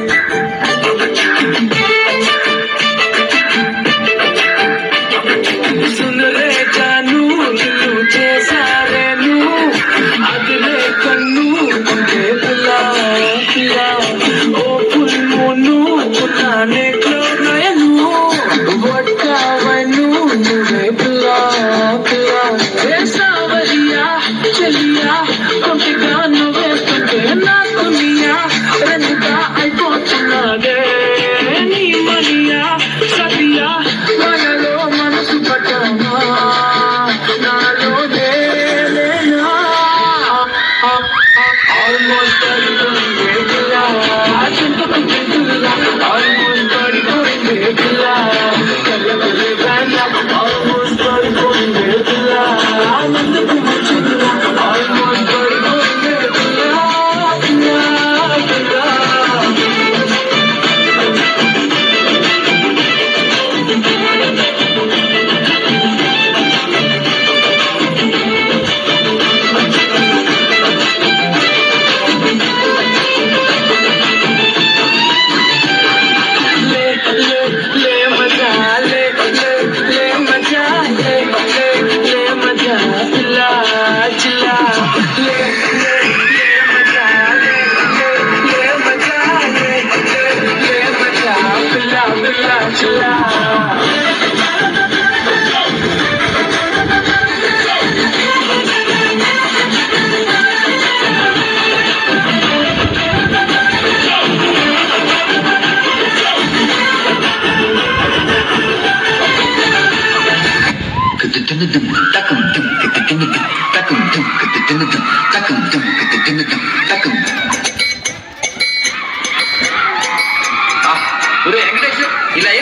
ఇలా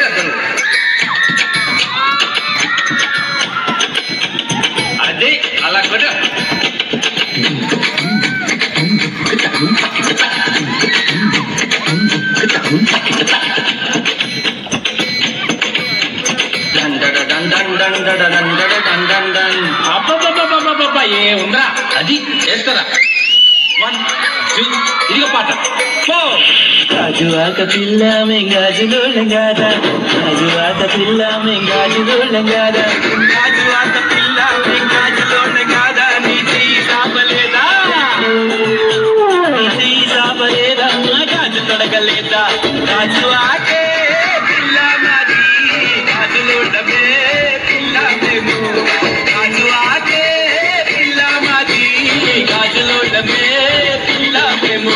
అదే అలా కూడా ఏ ఉందా అది చేస్తారా 1 2 ఇదిగో పాట రాజువాక పిల్ల మెంగాజులు లంగారా రాజువాక పిల్ల మెంగాజులు లంగారా రాజువాక పిల్ల మెంగాజులు లంగారా నీతి సాపలేదా గాజు తొడగలేదా రాజువాకే పిల్ల మాది గాజులుండమే పిల్ల మేము రాజువాకే పిల్ల మాది గాజులుండమే పిల్ల మేము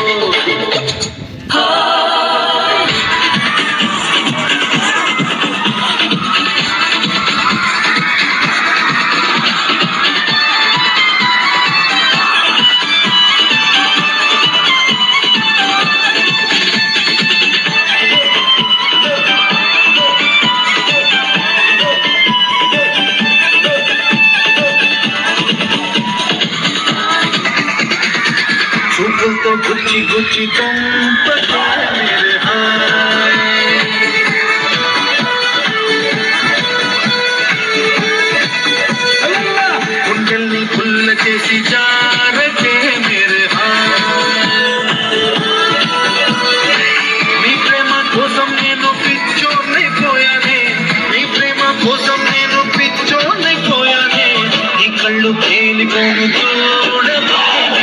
तो गुच्ची गुच्ची तुम पता मेरे कुंडली फुल చేసి జారకే मेरे నీ ప్రేమ కోసం నేను పిచ్చోనైపోయానే నీ ప్రేమ కోసం నేను పిచ్చోనైపోయానే నీ కళ్ళు తేలిపోను చూడకే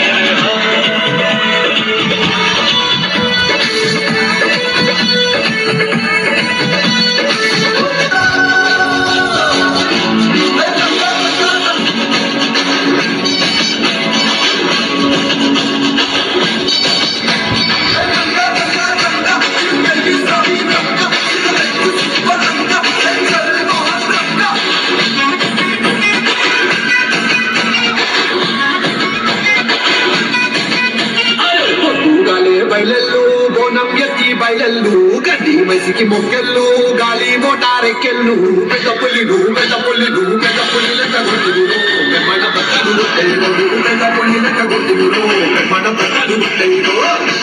బయలల్లు బోనం ఎత్తి బయలల్లు గడ్డి మైసికి మొక్కెళ్ళు గాలి మోటారెక్కెళ్ళు పెద్ద పుల్లిలు పెద్ద పుల్లిలు పెద్ద పుల్లి లెక్క గుర్తులు మన బట్టలు పెద్ద పుల్లి లెక్క గుర్తులు మన బట్టలు